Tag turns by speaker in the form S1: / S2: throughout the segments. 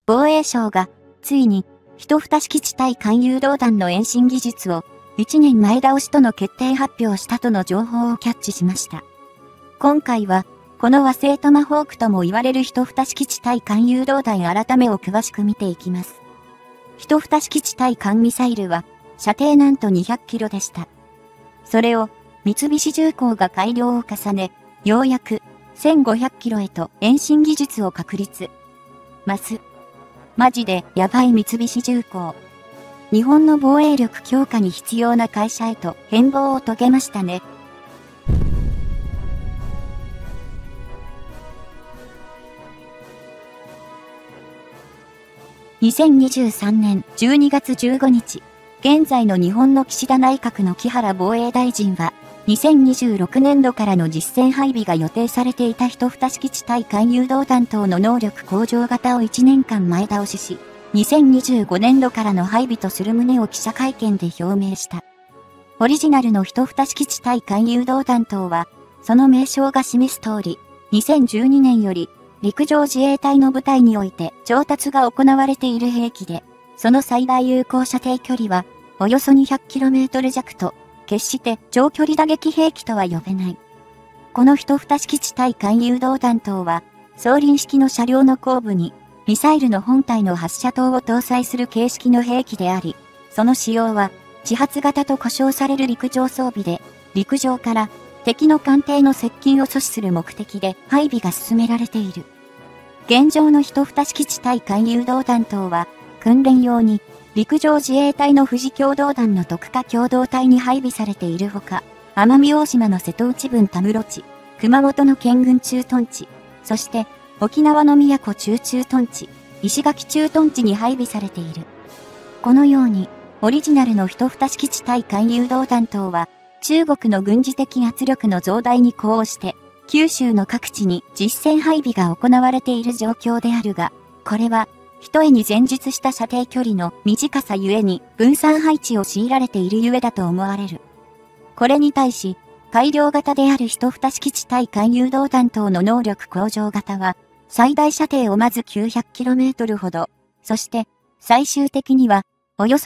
S1: 防衛省が、ついに、一蓋式地対艦誘導弾の延伸技術を、1年前倒しとの決定発表したとの情報をキャッチしました。今回は、この和製トマホークとも言われる一蓋式地対艦誘導弾改めを詳しく見ていきます。一蓋式地対艦ミサイルは、射程なんと200キロでした。それを、三菱重工が改良を重ね、ようやく、1500キロへと延伸技術を確立。マジでやばい三菱重工。日本の防衛力強化に必要な会社へと変貌を遂げましたね。2023年12月15日、現在の日本の岸田内閣の木原防衛大臣は、2026年度からの実戦配備が予定されていた一蓋式地対艦誘導弾等の能力向上型を1年間前倒しし、2025年度からの配備とする旨を記者会見で表明した。オリジナルの一蓋式地対艦誘導弾等は、その名称が示す通り、2012年より、陸上自衛隊の部隊において調達が行われている兵器で、その最大有効射程距離は、およそ 200km 弱と、決して長距離打撃兵器とは呼べない。この一蓋式地対艦誘導弾頭は、装輪式の車両の後部に、ミサイルの本体の発射塔を搭載する形式の兵器であり、その使用は、自発型と呼称される陸上装備で、陸上から敵の艦艇の接近を阻止する目的で配備が進められている。現状の一蓋式地対艦誘導弾頭は、訓練用に、陸上自衛隊の富士共同団の特化共同隊に配備されているほか、奄美大島の瀬戸内郡田室地、熊本の県軍駐屯地、そして沖縄の宮古駐屯地、石垣駐屯地に配備されている。このように、オリジナルの一蓋式地対艦誘導弾頭は、中国の軍事的圧力の増大に呼応して、九州の各地に実戦配備が行われている状況であるが、これは、一重に前述した射程距離の短さゆえに分散配置を強いられているゆえだと思われる。これに対し、改良型である一蓋式地対艦誘導弾頭の能力向上型は、最大射程をまず 900km ほど、そして最終的にはおよそ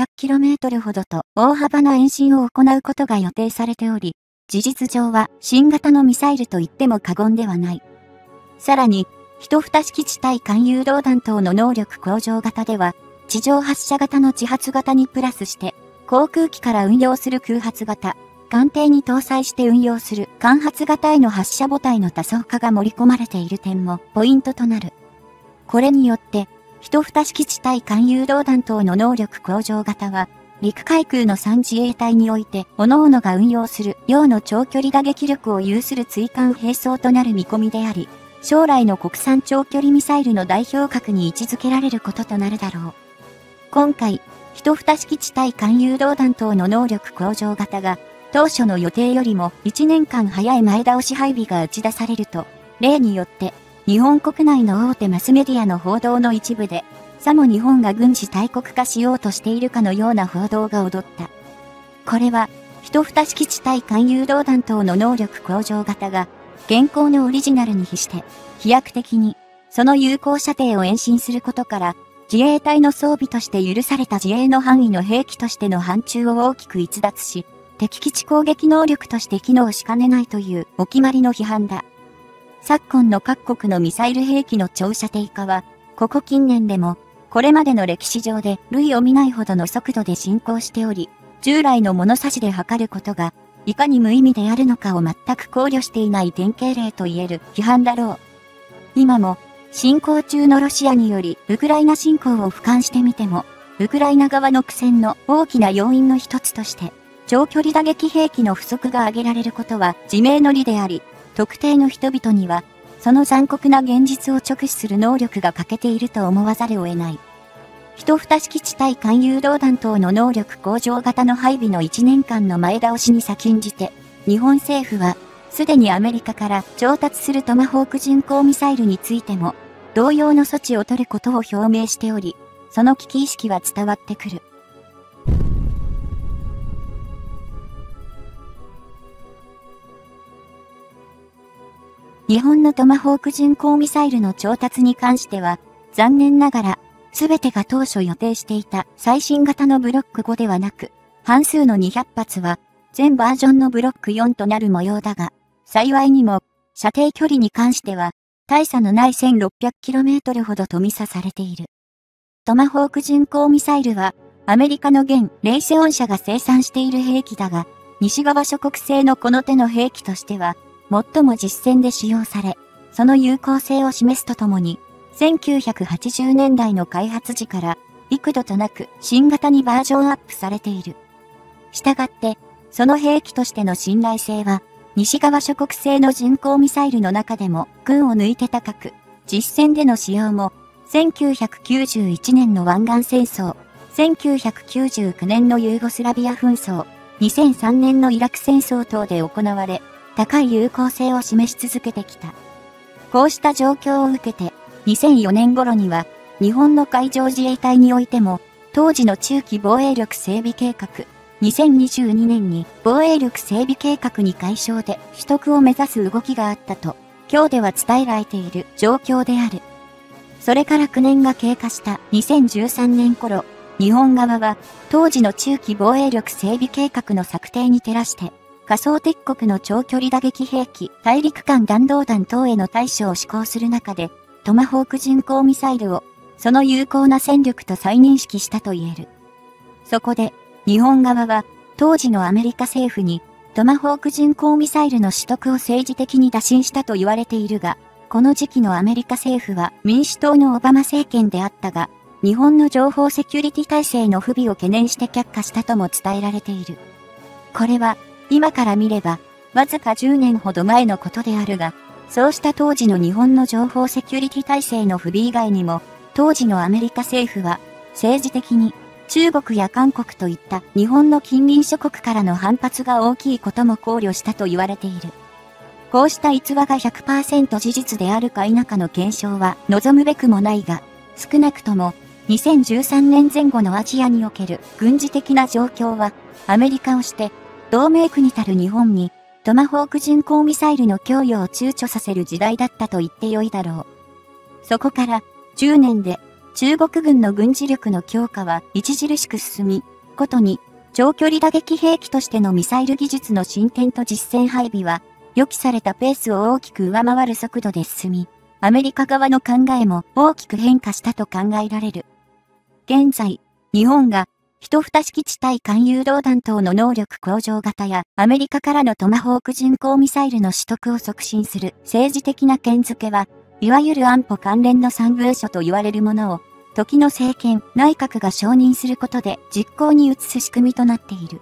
S1: 1500km ほどと大幅な延伸を行うことが予定されており、事実上は新型のミサイルと言っても過言ではない。さらに、一蓋式地対艦誘導弾等の能力向上型では、地上発射型の自発型にプラスして、航空機から運用する空発型、艦艇に搭載して運用する艦発型への発射母体の多層化が盛り込まれている点もポイントとなる。これによって、一蓋式地対艦誘導弾等の能力向上型は、陸海空の3自衛隊において、各々が運用する量の長距離打撃力を有する追艦兵装となる見込みであり、将来の国産長距離ミサイルの代表格に位置づけられることとなるだろう。今回、一蓋式地対艦誘導弾等の能力向上型が、当初の予定よりも1年間早い前倒し配備が打ち出されると、例によって、日本国内の大手マスメディアの報道の一部で、さも日本が軍事大国化しようとしているかのような報道が踊った。これは、一蓋式地対艦誘導弾等の能力向上型が、現行のオリジナルに比して、飛躍的に、その有効射程を延伸することから、自衛隊の装備として許された自衛の範囲の兵器としての範疇を大きく逸脱し、敵基地攻撃能力として機能しかねないというお決まりの批判だ。昨今の各国のミサイル兵器の長射程化は、ここ近年でも、これまでの歴史上で類を見ないほどの速度で進行しており、従来の物差しで測ることが、いかに無意味であるのかを全く考慮していない典型例と言える批判だろう。今も、侵攻中のロシアによりウクライナ侵攻を俯瞰してみても、ウクライナ側の苦戦の大きな要因の一つとして、長距離打撃兵器の不足が挙げられることは自明の理であり、特定の人々には、その残酷な現実を直視する能力が欠けていると思わざるを得ない。一蓋式地対艦誘導弾等の能力向上型の配備の1年間の前倒しに先んじて、日本政府は、すでにアメリカから調達するトマホーク巡航ミサイルについても、同様の措置を取ることを表明しており、その危機意識は伝わってくる。日本のトマホーク巡航ミサイルの調達に関しては、 残念ながら、すべてが当初予定していた最新型のブロック5ではなく、半数の200発は、全バージョンのブロック4となる模様だが、幸いにも、射程距離に関しては、大差のない 1600km ほどと見差されている。トマホーク巡航ミサイルは、アメリカの現レイセオン社が生産している兵器だが、西側諸国製のこの手の兵器としては、最も実戦で使用され、その有効性を示すとともに、1980年代の開発時から、幾度となく新型にバージョンアップされている。したがって、その兵器としての信頼性は、西側諸国製の巡航ミサイルの中でも群を抜いて高く、実戦での使用も、1991年の湾岸戦争、1999年のユーゴスラビア紛争、2003年のイラク戦争等で行われ、高い有効性を示し続けてきた。こうした状況を受けて、2004年頃には、日本の海上自衛隊においても、当時の中期防衛力整備計画、2022年に防衛力整備計画に解消で取得を目指す動きがあったと、今日では伝えられている状況である。それから9年が経過した2013年頃、日本側は当時の中期防衛力整備計画の策定に照らして、仮想敵国の長距離打撃兵器、大陸間弾道弾等への対処を施行する中で、トマホーク巡航ミサイルを、その有効な戦力と再認識したと言える。そこで、日本側は、当時のアメリカ政府に、トマホーク巡航ミサイルの取得を政治的に打診したと言われているが、この時期のアメリカ政府は民主党のオバマ政権であったが、日本の情報セキュリティ体制の不備を懸念して却下したとも伝えられている。これは、今から見れば、わずか10年ほど前のことであるが、そうした当時の日本の情報セキュリティ体制の不備以外にも、当時のアメリカ政府は、政治的に、中国や韓国といった日本の近隣諸国からの反発が大きいことも考慮したと言われている。こうした逸話が 100% 事実であるか否かの検証は望むべくもないが、少なくとも2013年前後のアジアにおける軍事的な状況は、アメリカをして、同盟国たる日本にトマホーク巡航ミサイルの供与を躊躇させる時代だったと言ってよいだろう。そこから10年で中国軍の軍事力の強化は著しく進み、ことに長距離打撃兵器としてのミサイル技術の進展と実戦配備は予期されたペースを大きく上回る速度で進み、アメリカ側の考えも大きく変化したと考えられる。現在、日本が一蓋式地対艦誘導弾等の能力向上型やアメリカからのトマホーク巡航ミサイルの取得を促進する政治的な権付けは、いわゆる安保関連の3文書と言われるものを、時の政権、内閣が承認することで実行に移す仕組みとなっている。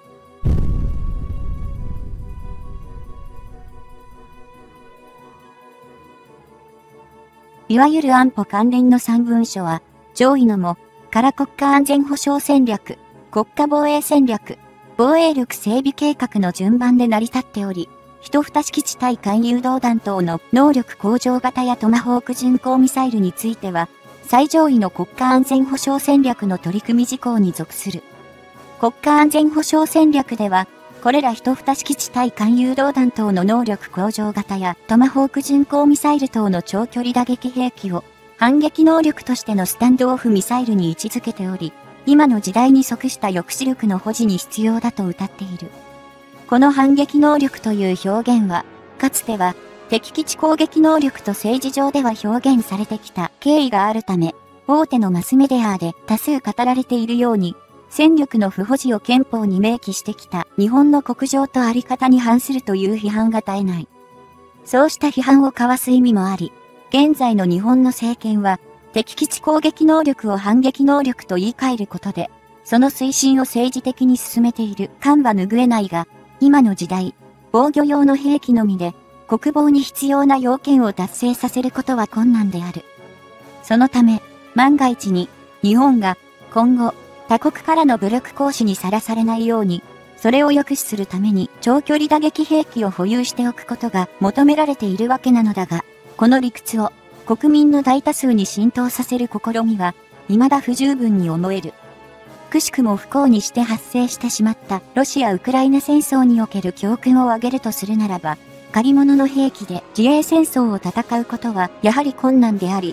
S1: いわゆる安保関連の3文書は、上位のも、から国家安全保障戦略、国家防衛戦略、防衛力整備計画の順番で成り立っており、一蓋式地対艦誘導弾等の能力向上型やトマホーク巡航ミサイルについては、最上位の国家安全保障戦略の取り組み事項に属する。国家安全保障戦略では、これら一蓋式地対艦誘導弾等の能力向上型やトマホーク巡航ミサイル等の長距離打撃兵器を反撃能力としてのスタンドオフミサイルに位置づけており、今の時代に即した抑止力の保持に必要だと謳っている。この反撃能力という表現は、かつては敵基地攻撃能力と政治上では表現されてきた経緯があるため、大手のマスメディアで多数語られているように、戦力の不保持を憲法に明記してきた日本の国情とあり方に反するという批判が絶えない。そうした批判をかわす意味もあり、現在の日本の政権は、敵基地攻撃能力を反撃能力と言い換えることで、その推進を政治的に進めている感は拭えないが、今の時代、防御用の兵器のみで、国防に必要な要件を達成させることは困難である。そのため、万が一に、日本が、今後、他国からの武力行使にさらされないように、それを抑止するために長距離打撃兵器を保有しておくことが求められているわけなのだが、この理屈を国民の大多数に浸透させる試みは、未だ不十分に思える。くしくも不幸にして発生してしまったロシア・ウクライナ戦争における教訓を挙げるとするならば、借り物の兵器で自衛戦争を戦うことはやはり困難であり、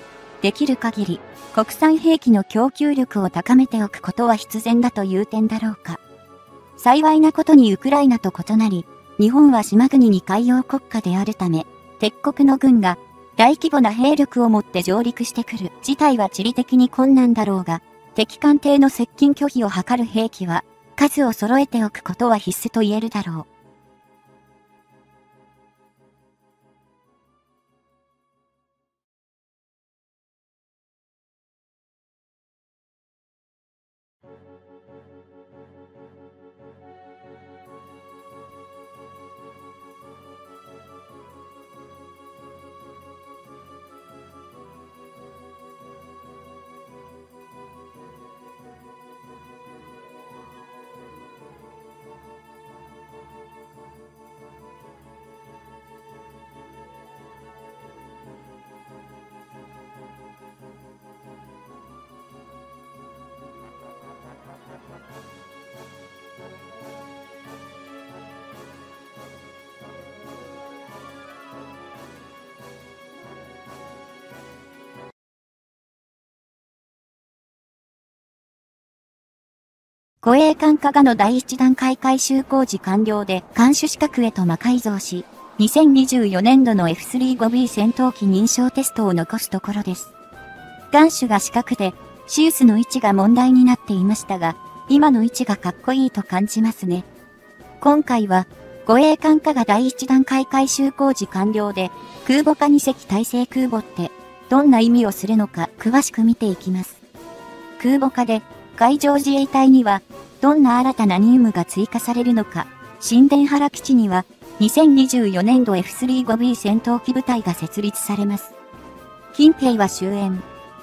S1: できる限り、国産兵器の供給力を高めておくことは必然だという点だろうか。幸いなことにウクライナと異なり、日本は島国に海洋国家であるため、敵国の軍が大規模な兵力を持って上陸してくる事態は地理的に困難だろうが、敵艦艇の接近拒否を図る兵器は数を揃えておくことは必須と言えるだろう。護衛艦加賀の第一段階改修工事完了で艦首資格へと魔改造し、2024年度の F35B 戦闘機認証テストを残すところです。艦首が四角で、シウスの位置が問題になっていましたが、今の位置がかっこいいと感じますね。今回は、護衛艦加賀第一段階改修工事完了で、空母化2隻体制空母って、どんな意味をするのか詳しく見ていきます。空母化で、海上自衛隊には、どんな新たな任務が追加されるのか、新田原基地には、2024年度 F35B 戦闘機部隊が設立されます。近平は終焉。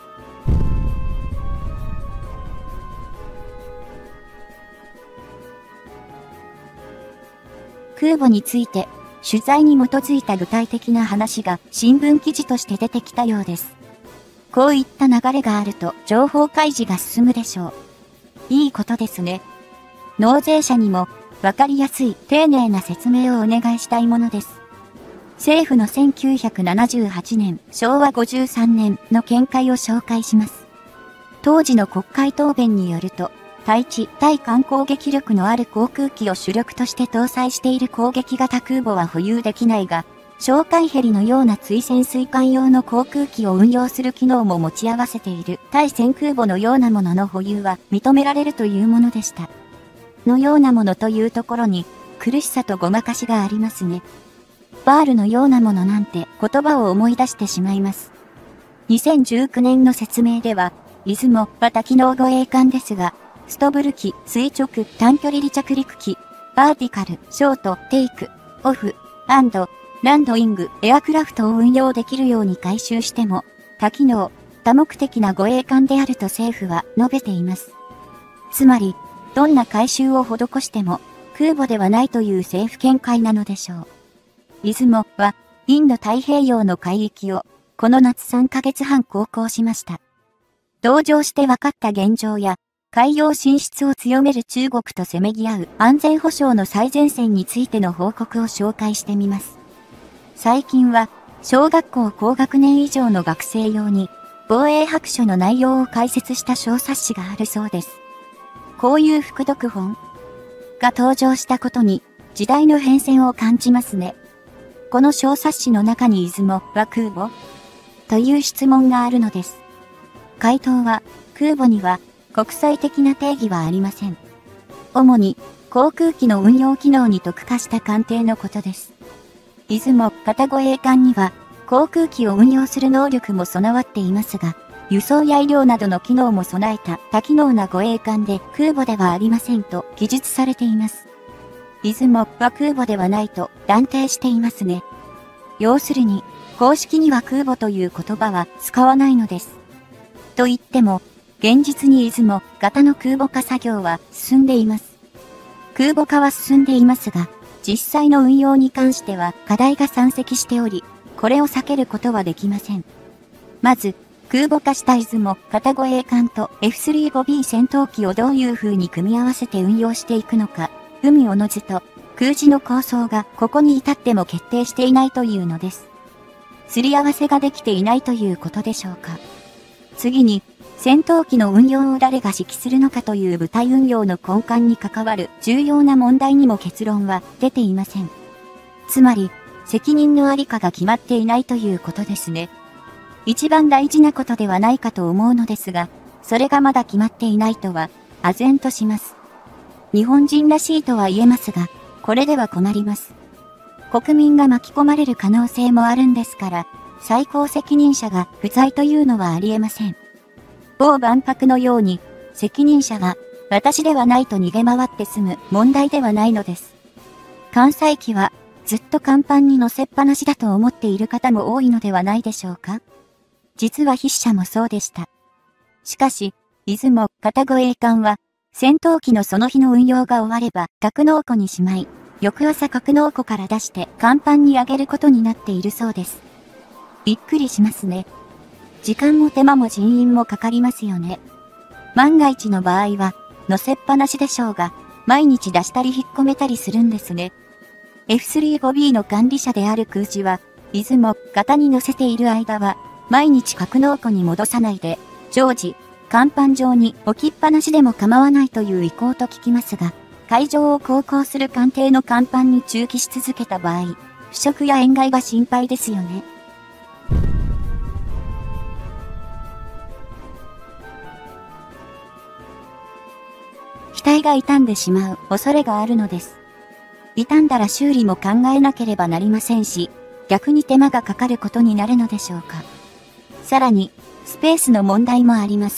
S1: 空母について、取材に基づいた具体的な話が新聞記事として出てきたようです。こういった流れがあると情報開示が進むでしょう。いいことですね。納税者にもわかりやすい丁寧な説明をお願いしたいものです。政府の1978年、昭和53年の見解を紹介します。当時の国会答弁によると、対地、対艦攻撃力のある航空機を主力として搭載している攻撃型空母は保有できないが、哨戒ヘリのような追潜水艦用の航空機を運用する機能も持ち合わせている対戦空母のようなものの保有は認められるというものでした。のようなものというところに苦しさとごまかしがありますね。バールのようなものなんて言葉を思い出してしまいます。2019年の説明では、出雲は多機能護衛艦ですが、ストブル機、垂直、短距離離着陸機、バーティカル、ショート、テイク、オフ、ランドイング、エアクラフトを運用できるように改修しても、多機能、多目的な護衛艦であると政府は述べています。つまり、どんな改修を施しても、空母ではないという政府見解なのでしょう。出雲は、インド太平洋の海域を、この夏3ヶ月半航行しました。同乗して分かった現状や、海洋進出を強める中国とせめぎ合う安全保障の最前線についての報告を紹介してみます。最近は、小学校高学年以上の学生用に、防衛白書の内容を解説した小冊子があるそうです。こういう副読本が登場したことに、時代の変遷を感じますね。この小冊子の中に出雲は空母という質問があるのです。回答は、空母には国際的な定義はありません。主に、航空機の運用機能に特化した艦艇のことです。出雲型護衛艦には航空機を運用する能力も備わっていますが、輸送や医療などの機能も備えた多機能な護衛艦で空母ではありませんと記述されています。出雲は空母ではないと断定していますね。要するに、公式には空母という言葉は使わないのです。と言っても、現実に出雲型の空母化作業は進んでいます。空母化は進んでいますが、実際の運用に関しては課題が山積しており、これを避けることはできません。まず、空母化した出雲型護衛艦と F35B 戦闘機をどういう風に組み合わせて運用していくのか、海おのずと空自の構想がここに至っても決定していないというのです。すり合わせができていないということでしょうか。 次に、戦闘機の運用を誰が指揮するのかという部隊運用の根幹に関わる重要な問題にも結論は出ていません。つまり、責任のありかが決まっていないということですね。一番大事なことではないかと思うのですが、それがまだ決まっていないとは、唖然とします。日本人らしいとは言えますが、これでは困ります。国民が巻き込まれる可能性もあるんですから、最高責任者が不在というのはありえません。某万博のように、責任者が私ではないと逃げ回って済む問題ではないのです。関西機はずっと甲板に乗せっぱなしだと思っている方も多いのではないでしょうか。実は筆者もそうでした。しかし、出雲片護衛艦は、戦闘機のその日の運用が終われば格納庫にしまい、翌朝格納庫から出して甲板に上げることになっているそうです。びっくりしますね。時間も手間も人員もかかりますよね。万が一の場合は、乗せっぱなしでしょうが、毎日出したり引っ込めたりするんですね。F35B の管理者である空自は、出雲型に乗せている間は、毎日格納庫に戻さないで、常時、甲板上に置きっぱなしでも構わないという意向と聞きますが、海上を航行する艦艇の甲板に駐機し続けた場合、腐食や塩害が心配ですよね。機体が傷んでしまう恐れがあるのです。傷んだら修理も考えなければなりませんし、逆に手間がかかることになるのでしょうか。さらに、スペースの問題もあります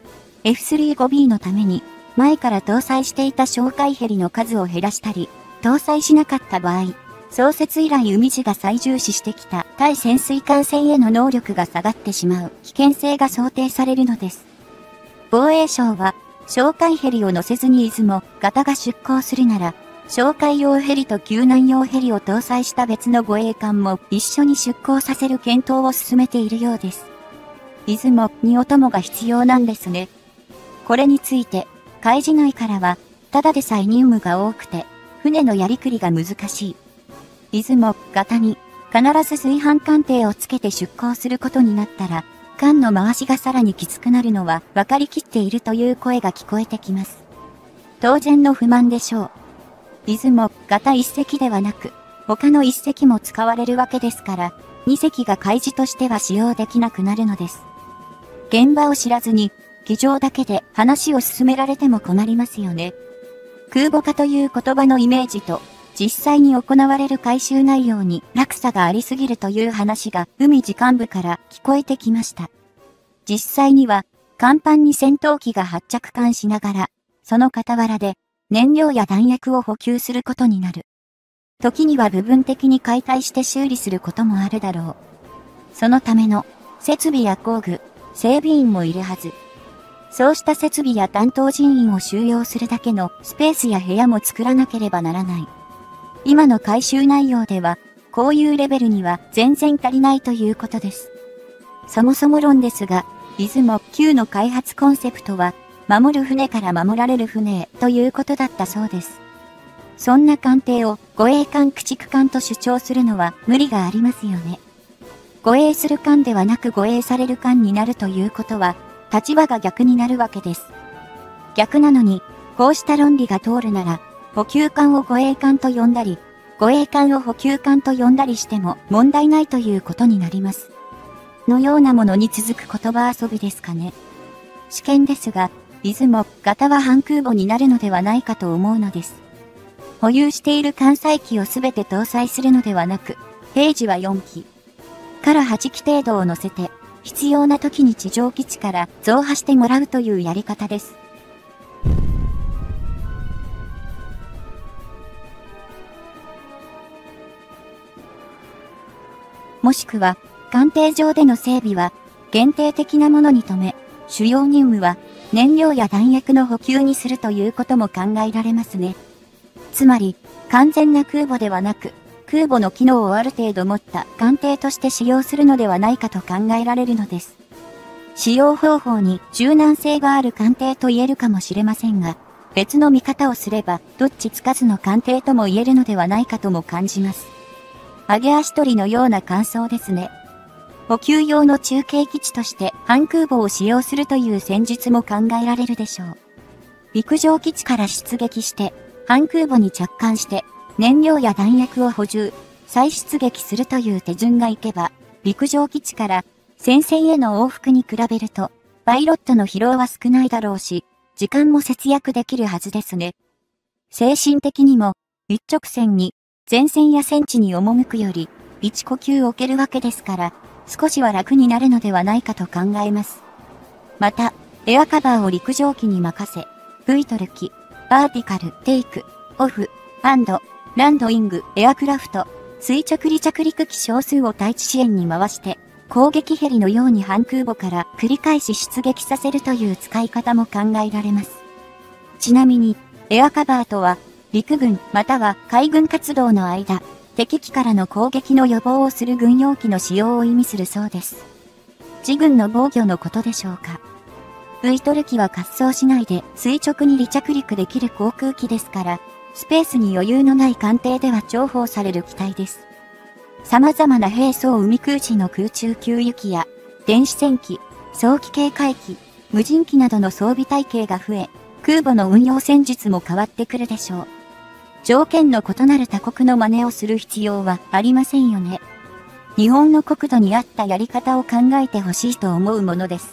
S1: 。F35B のために、前から搭載していた哨戒ヘリの数を減らしたり、搭載しなかった場合、創設以来海自が最重視してきた対潜水艦船への能力が下がってしまう危険性が想定されるのです。防衛省は、哨戒ヘリを乗せずに出雲型が出港するなら、哨戒用ヘリと救難用ヘリを搭載した別の護衛艦も一緒に出港させる検討を進めているようです。出雲にお供が必要なんですね。これについて、海自内からは、ただでさえ任務が多くて、船のやりくりが難しい。出雲型に必ず炊飯艦艇をつけて出港することになったら、艦の回しがさらにきつくなるのは分かりきっているという声が聞こえてきます。当然の不満でしょう。出雲型1隻ではなく、他の1隻も使われるわけですから、2隻が海自としては使用できなくなるのです。現場を知らずに、機上だけで話を進められても困りますよね。空母化という言葉のイメージと、実際に行われる改修内容に落差がありすぎるという話が海事幹部から聞こえてきました。実際には、甲板に戦闘機が発着艦しながら、その傍らで燃料や弾薬を補給することになる。時には部分的に解体して修理することもあるだろう。そのための設備や工具、整備員もいるはず。そうした設備や担当人員を収容するだけのスペースや部屋も作らなければならない。今の改修内容では、こういうレベルには全然足りないということです。そもそも論ですが、出雲級の開発コンセプトは、守る船から守られる船へということだったそうです。そんな艦艇を護衛艦駆逐艦と主張するのは無理がありますよね。護衛する艦ではなく護衛される艦になるということは、立場が逆になるわけです。逆なのに、こうした論理が通るなら、補給艦を護衛艦と呼んだり、護衛艦を補給艦と呼んだりしても問題ないということになります。のようなものに続く言葉遊びですかね。試験ですが、出雲型は半空母になるのではないかと思うのです。保有している艦載機をすべて搭載するのではなく、平時は4機から8機程度を乗せて、必要な時に地上基地から増派してもらうというやり方です。もしくは、艦艇上での整備は限定的なものに留め、主要任務は燃料や弾薬の補給にするということも考えられますね。つまり、完全な空母ではなく、空母の機能をある程度持った艦艇として使用するのではないかと考えられるのです。使用方法に柔軟性がある艦艇と言えるかもしれませんが、別の見方をすれば、どっちつかずの艦艇とも言えるのではないかとも感じます。揚げ足取りのような感想ですね。 補給用の中継基地として反空母を使用するという戦術も考えられるでしょう。陸上基地から出撃して、反空母に着艦して、燃料や弾薬を補充、再出撃するという手順がいけば、陸上基地から戦線への往復に比べると、パイロットの疲労は少ないだろうし、時間も節約できるはずですね。精神的にも、一直線に、前線や戦地に赴くより、一呼吸置けるわけですから、少しは楽になるのではないかと考えます。また、エアカバーを陸上機に任せ、VTOL機、バーティカル、テイク、オフ、ランドイング、エアクラフト、垂直離着陸機少数を対地支援に回して、攻撃ヘリのように反空母から繰り返し出撃させるという使い方も考えられます。ちなみに、エアカバーとは、陸軍または海軍活動の間、敵機からの攻撃の予防をする軍用機の使用を意味するそうです。自軍の防御のことでしょうか。VTOL機は滑走しないで垂直に離着陸できる航空機ですから、スペースに余裕のない艦艇では重宝される機体です。様々な兵装海空時の空中給油機や、電子戦機、早期警戒機、無人機などの装備体系が増え、空母の運用戦術も変わってくるでしょう。条件の異なる他国の真似をする必要はありませんよね。日本の国土に合ったやり方を考えてほしいと思うものです。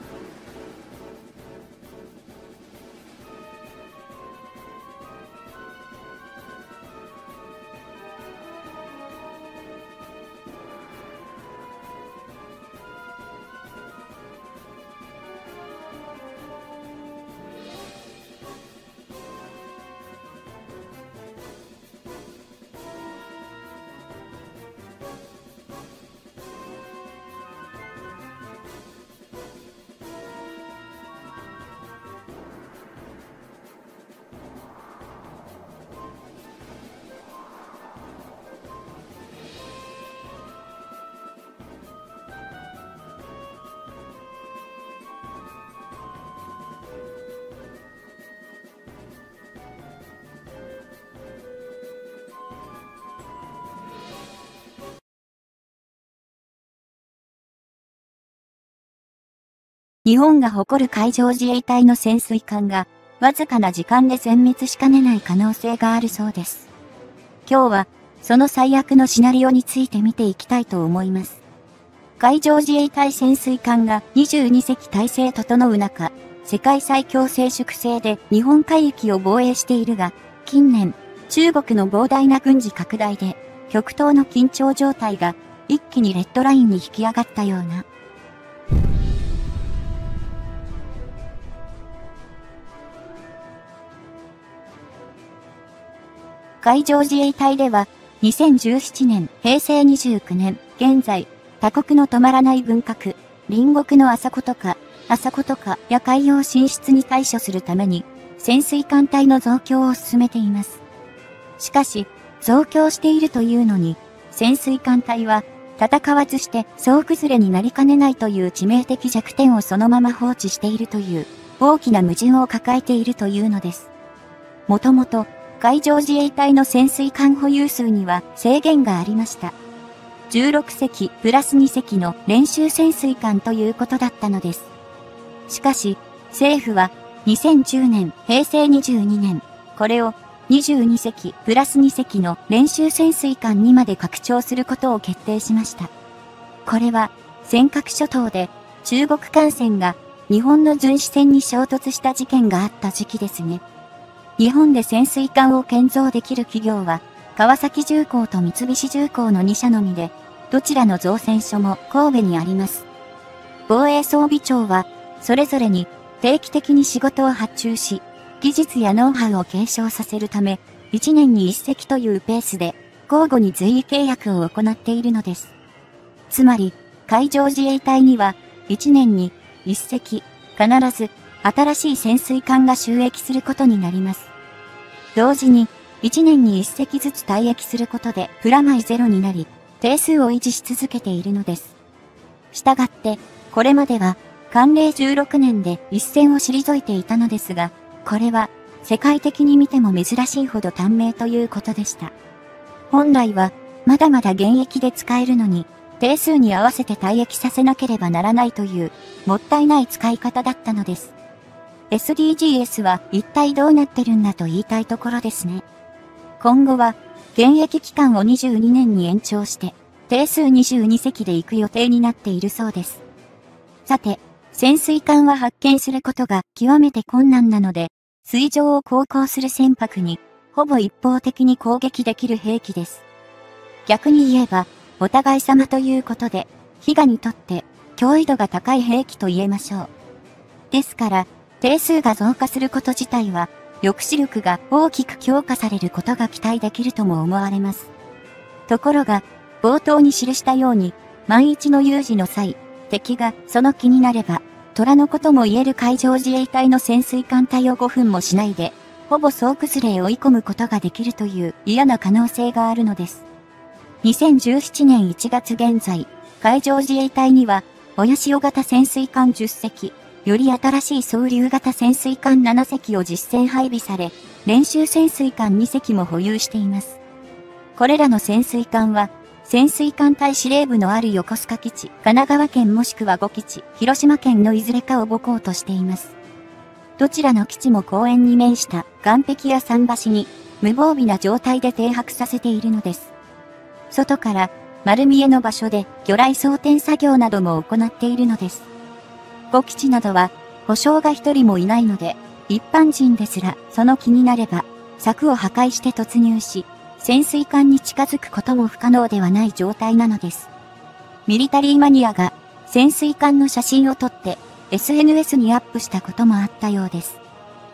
S1: 日本が誇る海上自衛隊の潜水艦が、わずかな時間で全滅しかねない可能性があるそうです。今日は、その最悪のシナリオについて見ていきたいと思います。海上自衛隊潜水艦が22隻体制整う中、世界最強静粛性で日本海域を防衛しているが、近年、中国の膨大な軍事拡大で、極東の緊張状態が一気にレッドラインに引き上がったような。海上自衛隊では、2017年、平成29年、現在、他国の止まらない軍拡、隣国の朝子とかや海洋進出に対処するために、潜水艦隊の増強を進めています。しかし、増強しているというのに、潜水艦隊は、戦わずして総崩れになりかねないという致命的弱点をそのまま放置しているという、大きな矛盾を抱えているというのです。もともと、海上自衛隊の潜水艦保有数には制限がありました。16隻プラス2隻の練習潜水艦ということだったのです。しかし、政府は2010年、平成22年、これを22隻プラス2隻の練習潜水艦にまで拡張することを決定しました。これは尖閣諸島で中国艦船が日本の巡視船に衝突した事件があった時期ですね。日本で潜水艦を建造できる企業は、川崎重工と三菱重工の2社のみで、どちらの造船所も神戸にあります。防衛装備庁は、それぞれに定期的に仕事を発注し、技術やノウハウを継承させるため、1年に1隻というペースで、交互に随意契約を行っているのです。つまり、海上自衛隊には、1年に1隻、必ず、新しい潜水艦が就役することになります。同時に、1年に1隻ずつ退役することでプラマイゼロになり、定数を維持し続けているのです。したがって、これまでは、慣例16年で一線を退いていたのですが、これは、世界的に見ても珍しいほど短命ということでした。本来は、まだまだ現役で使えるのに、 定数に合わせて退役させなければならないという、もったいない使い方だったのです。SDGs は一体どうなってるんだと言いたいところですね。今後は、現役期間を22年に延長して、定数22隻で行く予定になっているそうです。さて、潜水艦は発見することが極めて困難なので、水上を航行する船舶に、ほぼ一方的に攻撃できる兵器です。逆に言えば、お互い様ということで、比嘉にとって脅威度が高い兵器と言えましょう。ですから、定数が増加すること自体は、抑止力が大きく強化されることが期待できるとも思われます。ところが、冒頭に記したように、万一の有事の際、敵がその気になれば、虎のことも言える海上自衛隊の潜水艦隊を5分もしないで、ほぼ総崩れへ追い込むことができるという嫌な可能性があるのです。2017年1月現在、海上自衛隊には、親潮型潜水艦10隻、より新しい総流型潜水艦7隻を実戦配備され、練習潜水艦2隻も保有しています。これらの潜水艦は、潜水艦隊司令部のある横須賀基地、神奈川県もしくは5基地、広島県のいずれかを母港としています。どちらの基地も公園に面した岸壁や桟橋に無防備な状態で停泊させているのです。外から丸見えの場所で魚雷装填作業なども行っているのです。5基地などは保証が一人もいないので、一般人ですらその気になれば柵を破壊して突入し、潜水艦に近づくことも不可能ではない状態なのです。ミリタリーマニアが潜水艦の写真を撮って SNS にアップしたこともあったようです。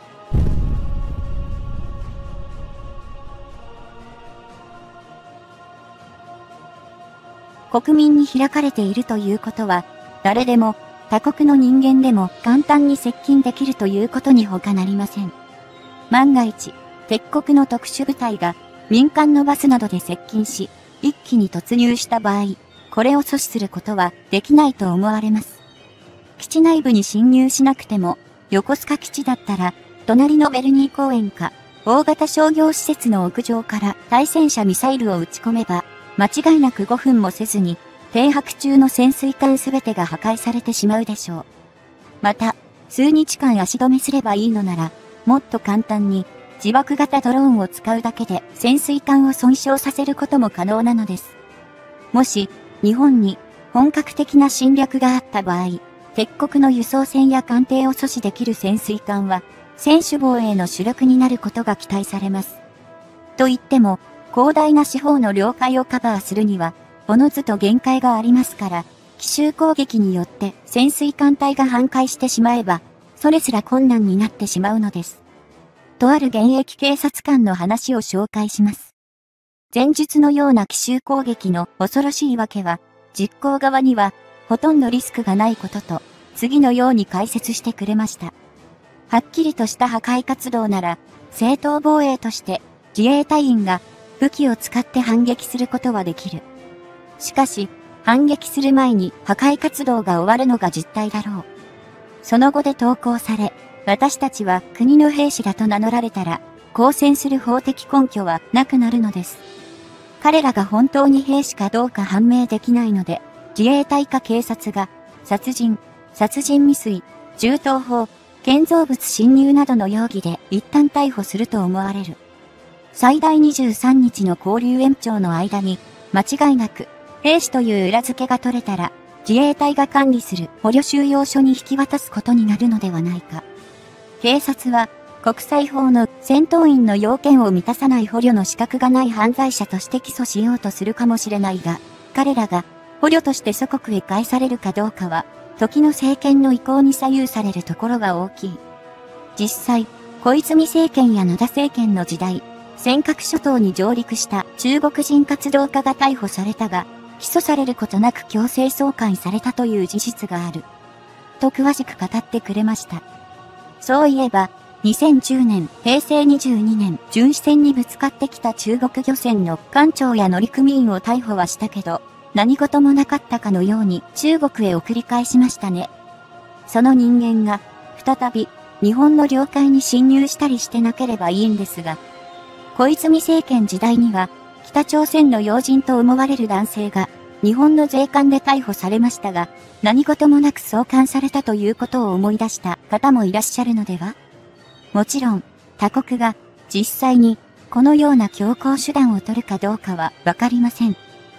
S1: 国民に開かれているということは、誰でも他国の人間でも簡単に接近できるということに他なりません。万が一、敵国の特殊部隊が民間のバスなどで接近し、一気に突入した場合、これを阻止することはできないと思われます。基地内部に侵入しなくても、横須賀基地だったら、隣のベルニー公園か、大型商業施設の屋上から対戦車ミサイルを撃ち込めば、間違いなく5分もせずに、停泊中の潜水艦すべてが破壊されてしまうでしょう。また、数日間足止めすればいいのなら、もっと簡単に、自爆型ドローンを使うだけで潜水艦を損傷させることも可能なのです。もし、日本に本格的な侵略があった場合、敵国の輸送船や艦艇を阻止できる潜水艦は、専守防衛の主力になることが期待されます。と言っても、広大な四方の領海をカバーするには、おのずと限界がありますから、奇襲攻撃によって潜水艦隊が半壊してしまえば、それすら困難になってしまうのです。とある現役警察官の話を紹介します。前述のような奇襲攻撃の恐ろしいわけは、実行側にはほとんどリスクがないことと、次のように解説してくれました。はっきりとした破壊活動なら、正当防衛として自衛隊員が武器を使って反撃することはできる。しかし、反撃する前に破壊活動が終わるのが実態だろう。その後で投稿され、私たちは国の兵士だと名乗られたら、抗戦する法的根拠はなくなるのです。彼らが本当に兵士かどうか判明できないので、自衛隊か警察が、殺人未遂、銃刀法、建造物侵入などの容疑で一旦逮捕すると思われる。最大23日の勾留延長の間に、間違いなく、兵士という裏付けが取れたら、自衛隊が管理する捕虜収容所に引き渡すことになるのではないか。警察は、国際法の戦闘員の要件を満たさない捕虜の資格がない犯罪者として起訴しようとするかもしれないが、彼らが捕虜として祖国へ返されるかどうかは、時の政権の意向に左右されるところが大きい。実際、小泉政権や野田政権の時代、尖閣諸島に上陸した中国人活動家が逮捕されたが、起訴されることなく強制送還されたという事実がある。と詳しく語ってくれました。そういえば、2010年、平成22年、巡視船にぶつかってきた中国漁船の艦長や乗組員を逮捕はしたけど、何事もなかったかのように中国へ送り返しましたね。その人間が、再び、日本の領海に侵入したりしてなければいいんですが、小泉政権時代には、北朝鮮の要人と思われる男性が、 日本の税関で逮捕されましたが、何事もなく送還されたということを思い出した方もいらっしゃるのでは？もちろん、他国が実際にこのような強硬手段を取るかどうかはわかりません。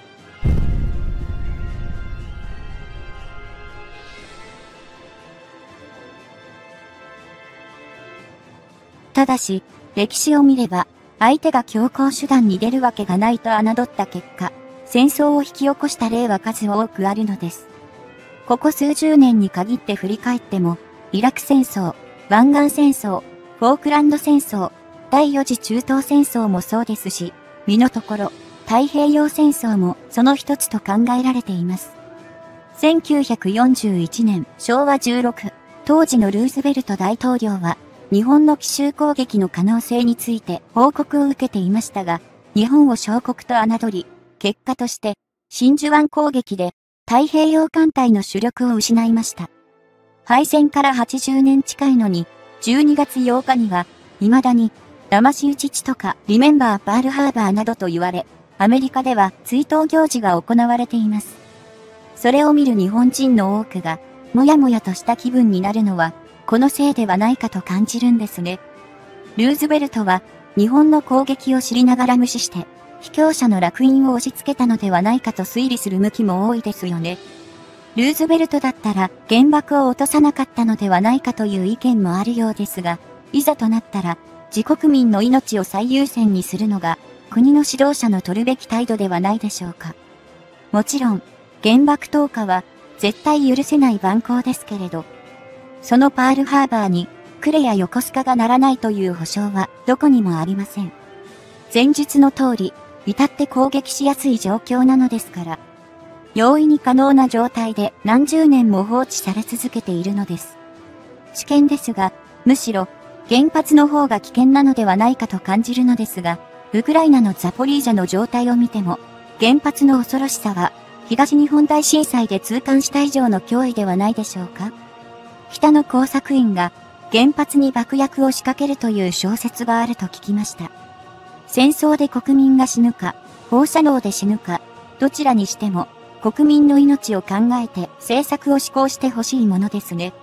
S1: ただし、歴史を見れば、相手が強硬手段に出るわけがないと侮った結果、戦争を引き起こした例は数多くあるのです。ここ数十年に限って振り返っても、イラク戦争、湾岸戦争、フォークランド戦争、第4次中東戦争もそうですし、身のところ、太平洋戦争もその一つと考えられています。1941年、昭和16、当時のルーズベルト大統領は、日本の奇襲攻撃の可能性について報告を受けていましたが、日本を小国と侮り、結果として、真珠湾攻撃で太平洋艦隊の主力を失いました。敗戦から80年近いのに、12月8日には、未だに、騙し討ち地とかリメンバーパールハーバーなどと言われ、アメリカでは追悼行事が行われています。それを見る日本人の多くが、もやもやとした気分になるのは、このせいではないかと感じるんですね。ルーズベルトは、日本の攻撃を知りながら無視して、被強者の烙印を押し付けたのではないかと推理する向きも多いですよね。ルーズベルトだったら原爆を落とさなかったのではないかという意見もあるようですが、いざとなったら、自国民の命を最優先にするのが、国の指導者の取るべき態度ではないでしょうか。もちろん、原爆投下は絶対許せない蛮行ですけれど、そのパールハーバーに呉や横須賀がならないという保証はどこにもありません。前述の通り、至って攻撃しやすい状況なのですから、容易に可能な状態で何十年も放置され続けているのです。危険ですが、むしろ原発の方が危険なのではないかと感じるのですが、ウクライナのザポリージャの状態を見ても、原発の恐ろしさは東日本大震災で痛感した以上の脅威ではないでしょうか。北の工作員が原発に爆薬を仕掛けるという小説があると聞きました。戦争で国民が死ぬか、放射能で死ぬか、どちらにしても国民の命を考えて政策を施行してほしいものですね。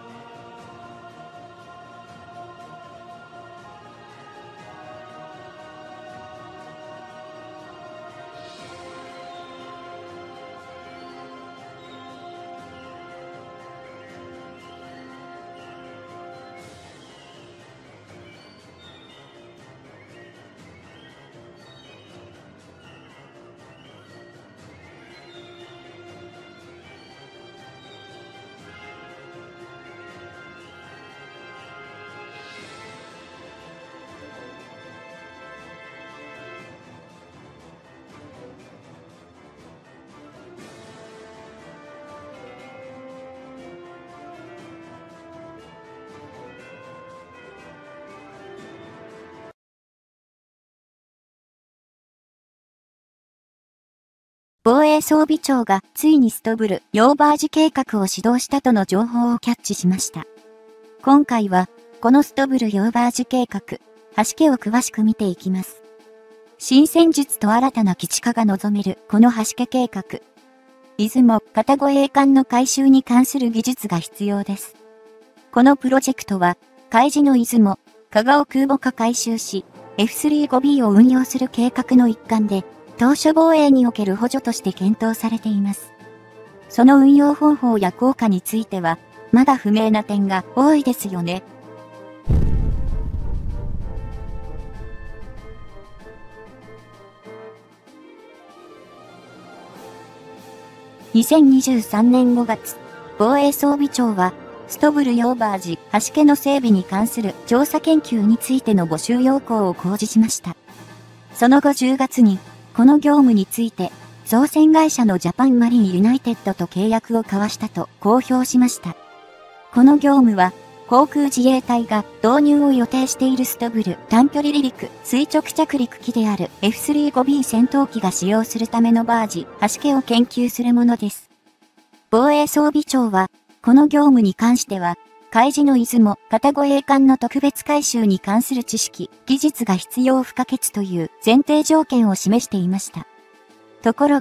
S1: 防衛装備庁がついにストブル・ヨーバージ計画を始動したとの情報をキャッチしました。今回は、このストブル・ヨーバージ計画、端家を詳しく見ていきます。新戦術と新たな基地化が望めるこの端家計画。出雲、片越衛艦の改修に関する技術が必要です。このプロジェクトは、海自の出雲、加賀を空母化改修し、F35B を運用する計画の一環で、島嶼防衛における補助として検討されています。その運用方法や効果については、まだ不明な点が多いですよね。2023年5月、防衛装備庁は、ストブル・ヨーバージ、端家の整備に関する調査研究についての募集要項を公示しました。その後10月に、この業務について、造船会社のジャパンマリンユナイテッドと契約を交わしたと公表しました。この業務は、航空自衛隊が導入を予定しているストブル短距離離陸垂直着陸機である F35B 戦闘機が使用するためのバージ、端家を研究するものです。防衛装備庁は、この業務に関しては、海自の出雲、片越衛艦の特別改修に関する知識、技術が必要不可欠という前提条件を示していました。ところが、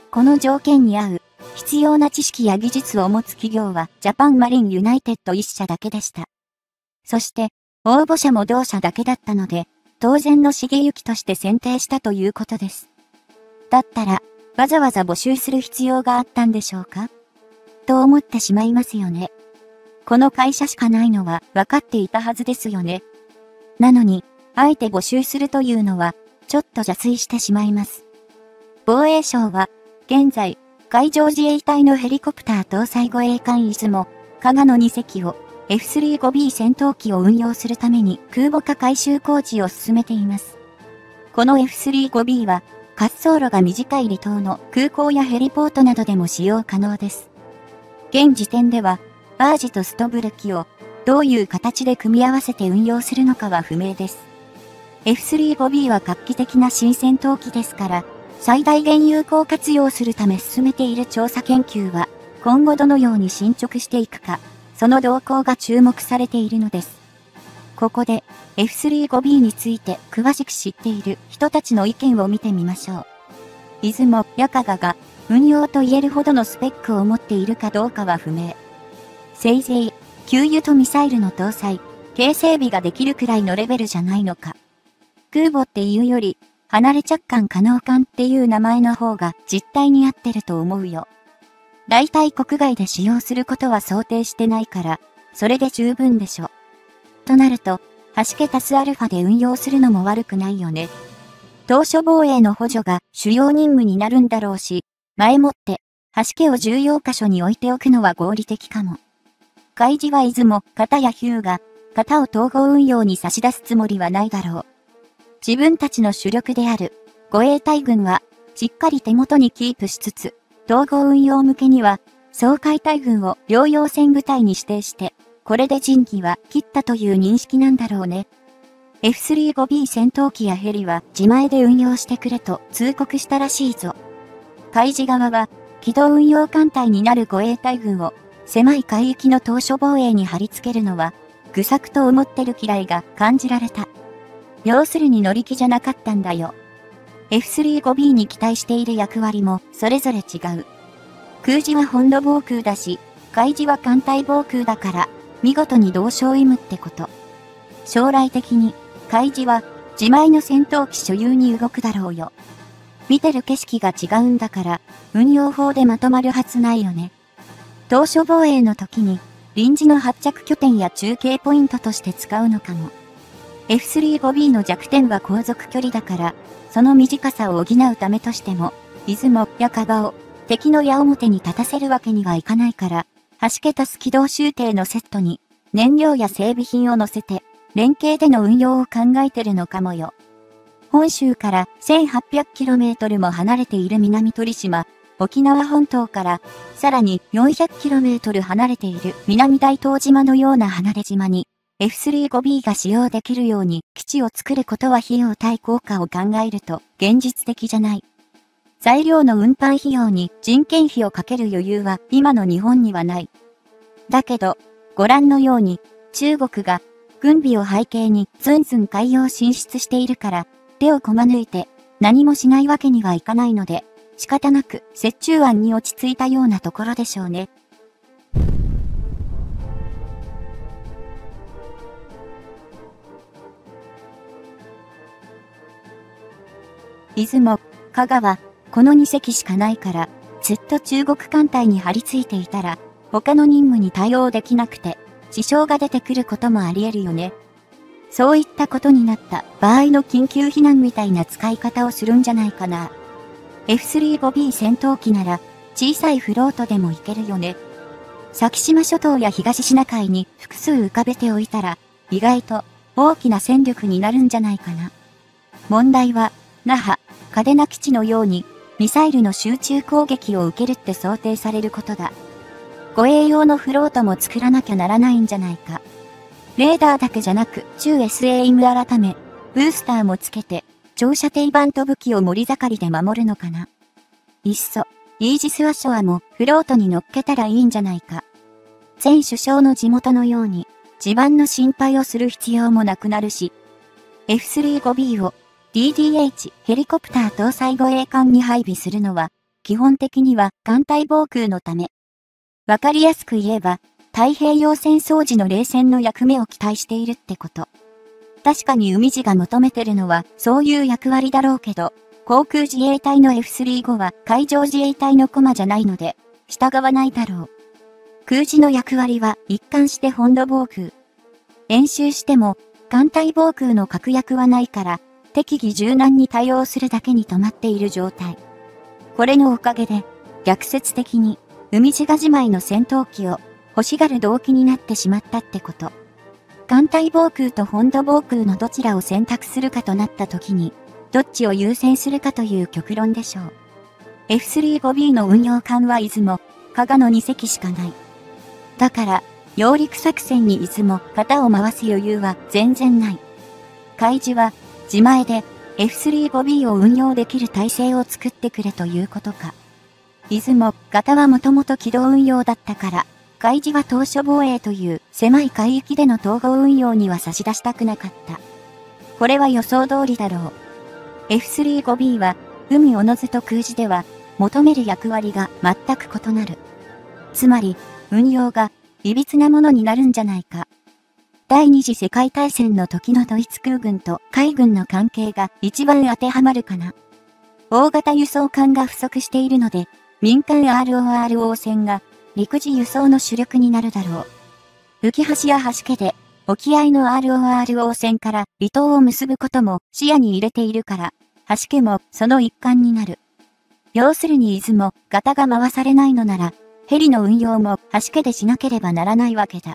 S1: この条件に合う必要な知識や技術を持つ企業はジャパンマリンユナイテッド1社だけでした。そして応募者も同社だけだったので、当然の茂行として選定したということです。だったら、わざわざ募集する必要があったんでしょうか？と思ってしまいますよね。この会社しかないのは分かっていたはずですよね。なのに、あえて募集するというのは、ちょっと邪推してしまいます。防衛省は、現在、海上自衛隊のヘリコプター搭載護衛艦出雲、加賀の2隻を F-35B 戦闘機を運用するために空母化改修工事を進めています。この F-35B は、滑走路が短い離島の空港やヘリポートなどでも使用可能です。現時点では、バージとストブル機をどういう形で組み合わせて運用するのかは不明です。F-35B は画期的な新戦闘機ですから、最大限有効活用するため進めている調査研究は、今後どのように進捗していくか、その動向が注目されているのです。ここで F-35B について詳しく知っている人たちの意見を見てみましょう。出雲や加賀が運用と言えるほどのスペックを持っているかどうかは不明。せいぜい、給油とミサイルの搭載、軽整備ができるくらいのレベルじゃないのか。空母っていうより、離れ着艦可能艦っていう名前の方が実態に合ってると思うよ。大体国外で使用することは想定してないから、それで十分でしょ。となると、8桁スアルファで運用するのも悪くないよね。当初防衛の補助が主要任務になるんだろうし、前もって、8桁を重要箇所に置いておくのは合理的かも。海自は出雲、片や日向、片を統合運用に差し出すつもりはないだろう。自分たちの主力である護衛隊軍はしっかり手元にキープしつつ、統合運用向けには掃海隊軍を両用戦部隊に指定して、これで陣旗は切ったという認識なんだろうね。F-35B 戦闘機やヘリは自前で運用してくれと通告したらしいぞ。海自側は機動運用艦隊になる護衛隊軍を狭い海域の島嶼防衛に貼り付けるのは愚策と思ってる嫌いが感じられた。要するに乗り気じゃなかったんだよ。F-35B に期待している役割もそれぞれ違う。空自は本土防空だし、海自は艦隊防空だから、見事に同床異夢ってこと。将来的に、海自は自前の戦闘機所有に動くだろうよ。見てる景色が違うんだから、運用法でまとまるはずないよね。島嶼防衛の時に、臨時の発着拠点や中継ポイントとして使うのかも。F-35B の弱点は航続距離だから、その短さを補うためとしても、出雲や加賀を敵の矢面に立たせるわけにはいかないから、8桁ス機動終艇のセットに燃料や整備品を乗せて、連携での運用を考えてるのかもよ。本州から 1800km も離れている南鳥島、沖縄本島からさらに 400km 離れている南大東島のような離れ島に、F-35B が使用できるように基地を作ることは費用対効果を考えると現実的じゃない。材料の運搬費用に人件費をかける余裕は今の日本にはない。だけど、ご覧のように中国が軍備を背景にずんずん海洋進出しているから手をこま抜いて何もしないわけにはいかないので仕方なく折衷案に落ち着いたようなところでしょうね。出雲、加賀は、この2隻しかないから、ずっと中国艦隊に張り付いていたら、他の任務に対応できなくて、支障が出てくることもあり得るよね。そういったことになった場合の緊急避難みたいな使い方をするんじゃないかな。F-35B 戦闘機なら、小さいフロートでも行けるよね。先島諸島や東シナ海に複数浮かべておいたら、意外と大きな戦力になるんじゃないかな。問題は、那覇、嘉手納基地のように、ミサイルの集中攻撃を受けるって想定されることだ。護衛用のフロートも作らなきゃならないんじゃないか。レーダーだけじゃなく、中 SAM 改め、ブースターもつけて、長射程版と武器を盛り盛りで守るのかな。いっそ、イージス・アショアもフロートに乗っけたらいいんじゃないか。前首相の地元のように、地盤の心配をする必要もなくなるし、F-35B をDDH ヘリコプター搭載護衛艦に配備するのは基本的には艦隊防空のため。わかりやすく言えば、太平洋戦争時の冷戦の役目を期待しているってこと。確かに海自が求めてるのはそういう役割だろうけど、航空自衛隊の F35 は海上自衛隊の駒じゃないので、従わないだろう。空自の役割は一貫して本土防空。演習しても、艦隊防空の確約はないから、適宜柔軟に対応するだけに止まっている状態。これのおかげで、逆説的に、海自が自前の戦闘機を欲しがる動機になってしまったってこと。艦隊防空と本土防空のどちらを選択するかとなった時に、どっちを優先するかという極論でしょう。F35B の運用艦は出雲、加賀の2隻しかない。だから、揚陸作戦に出雲、型を回す余裕は全然ない。海自は、自前で F35B を運用できる体制を作ってくれということか。出雲、型はもともと機動運用だったから、海自は島嶼防衛という狭い海域での統合運用には差し出したくなかった。これは予想通りだろう。F35B は、海おのずと空自では、求める役割が全く異なる。つまり、運用が、いびつなものになるんじゃないか。第二次世界大戦の時のドイツ空軍と海軍の関係が一番当てはまるかな。大型輸送艦が不足しているので、民間 RORO 船が陸自輸送の主力になるだろう。浮橋や橋家で沖合の RORO 船から離島を結ぶことも視野に入れているから、橋家もその一環になる。要するに出雲、型が回されないのなら、ヘリの運用も橋家でしなければならないわけだ。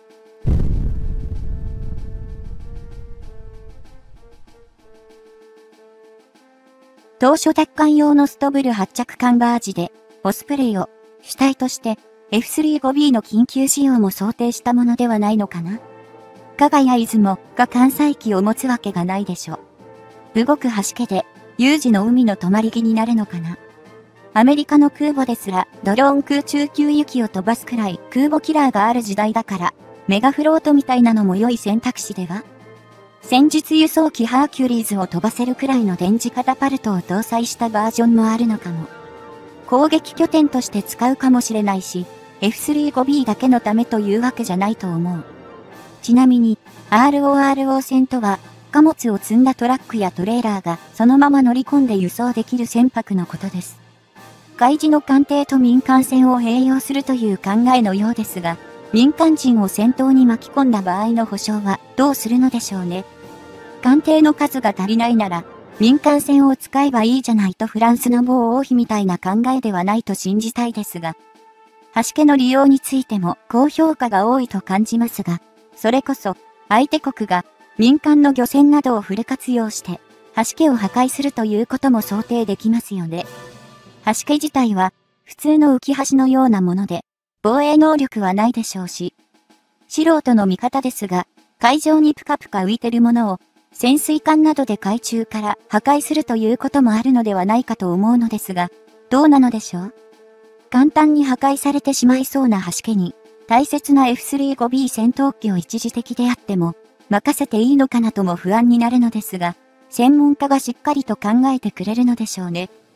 S1: 当初奪還用のストブル発着艦バージで、オスプレイを主体として F35B の緊急使用も想定したものではないのかな。加賀や出雲が艦載機を持つわけがないでしょ。動く橋家で有事の海の止まり木になるのかな。アメリカの空母ですらドローン空中給油機を飛ばすくらい空母キラーがある時代だから、メガフロートみたいなのも良い選択肢では。戦術輸送機ハーキュリーズを飛ばせるくらいの電磁カタパルトを搭載したバージョンもあるのかも。攻撃拠点として使うかもしれないし、F35B だけのためというわけじゃないと思う。ちなみに、RORO 船とは、貨物を積んだトラックやトレーラーがそのまま乗り込んで輸送できる船舶のことです。海自の艦艇と民間船を併用するという考えのようですが、民間人を戦闘に巻き込んだ場合の保障はどうするのでしょうね。艦艇の数が足りないなら、民間船を使えばいいじゃないとフランスの某王妃みたいな考えではないと信じたいですが、橋家の利用についても高評価が多いと感じますが、それこそ相手国が民間の漁船などをフル活用して、橋家を破壊するということも想定できますよね。橋家自体は普通の浮き橋のようなもので、防衛能力はないでしょうし、素人の見方ですが、海上にぷかぷか浮いてるものを潜水艦などで海中から破壊するということもあるのではないかと思うのですが、どうなのでしょう？簡単に破壊されてしまいそうな橋家に、大切な F35B 戦闘機を一時的であっても、任せていいのかなとも不安になるのですが、専門家がしっかりと考えてくれるのでしょうね。